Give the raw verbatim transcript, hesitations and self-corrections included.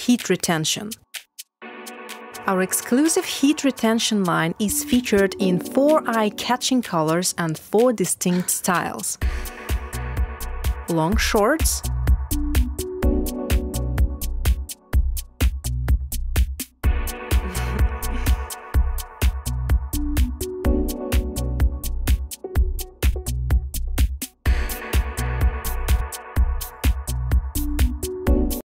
heat retention. Our exclusive heat retention line is featured in four eye-catching colors and four distinct styles: long shorts,